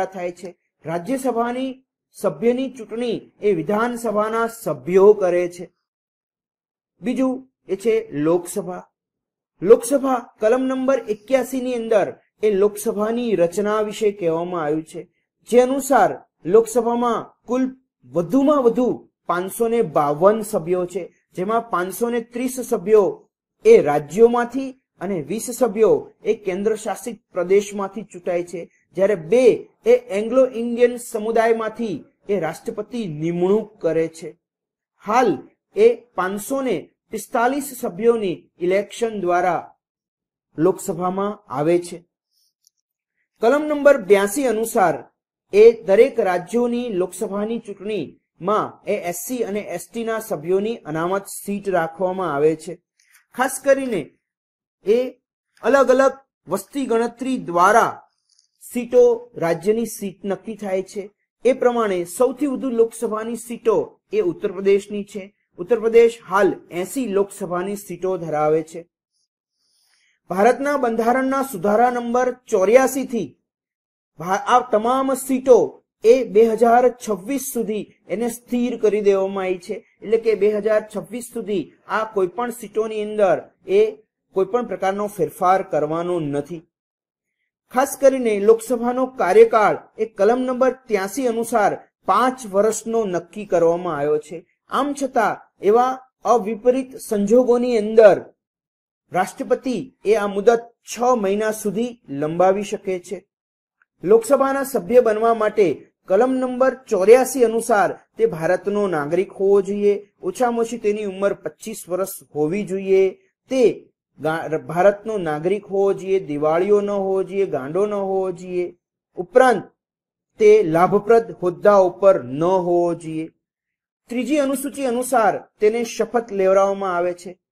થાય છે। રાજ્યસભાની સભ્યની ચૂંટણી એ વિધાનસભાના સભ્યો કરે છે। બીજું એ છે લોકસભા। લોકસભા કલમ નંબર 81 ની અંદર એ લોકસભાની રચના વિશે કહેવામાં આવ્યું છે, જે અનુસાર લોકસભામાં કુલ વધુમાં વધુ 552 સભ્યો છે, જેમાં 530 સભ્યો એ રાજ્યોમાંથી અને 20 સભ્યો એ કેન્દ્ર શાસિત પ્રદેશમાંથી ચૂંટાય છે, જ્યારે 2 એ એંગ્લો ઇન્ડિયન સમુદાયમાંથી એ રાષ્ટ્રપતિ નિમણૂક કરે છે। હાલ એ 545 સભ્યોની ઇલેક્શન દ્વારા લોકસભામાં આવે છે। કલમ નંબર 82 અનુસાર એ દરેક રાજ્યોની લોકસભાની ચૂંટણીમાં એ એસસી અને એસટી ના સભ્યોની અનામત સીટ રાખવામાં આવે છે। ખાસ કરીને એ અલગ અલગ વસ્તી ગણતરી દ્વારા સીટો રાજ્યની સીટ નક્કી થાય છે। એ પ્રમાણે સૌથી વધુ લોકસભાની સીટો એ ઉત્તર પ્રદેશની છે। ઉત્તર પ્રદેશ હાલ 80 લોકસભાની સીટો ધરાવે છે। ભારતના બંધારણના સુધારા નંબર 84 થી આ તમામ સીટો એ 2026 સુધી એને સ્થિર કરી દેવામાં આવી છે। એટલે કે 2026 સુધી આ કોઈ પણ સીટોની અંદર એ કોઈ પણ પ્રકારનો ફેરફાર કરવાનો નથી। ખાસ કરીને લોકસભાનો કાર્યકાળ એ કલમ નંબર 83 અનુસાર 5 વર્ષનો નક્કી કરવામાં આવ્યો છે। આમ છતાં એવા અવિપરીત સંજોગોની અંદર રાષ્ટ્રપતિ એ આ મુદત 6 મહિના સુધી લંબાવી શકે છે। લોકસભાના સભ્ય બનવા માટે કલમ નંબર 84 અનુસાર તે ભારતનો નાગરિક હોવો જોઈએ, ઓછામાં ઓછી તેની ઉંમર 25 વર્ષ હોવી જોઈએ, તે ભારતનો નાગરિક હોવો જોઈએ, દિવાળીઓ ન હોવો જોઈએ, ગાંડો ન હોવો જોઈએ, ઉપરાંત તે લાભપ્રદ હોદ્દા ઉપર ન હોવો જોઈએ। ત્રીજી અનુસૂચિ અનુસાર તેને શપથ લેવડાવવામાં આવે છે।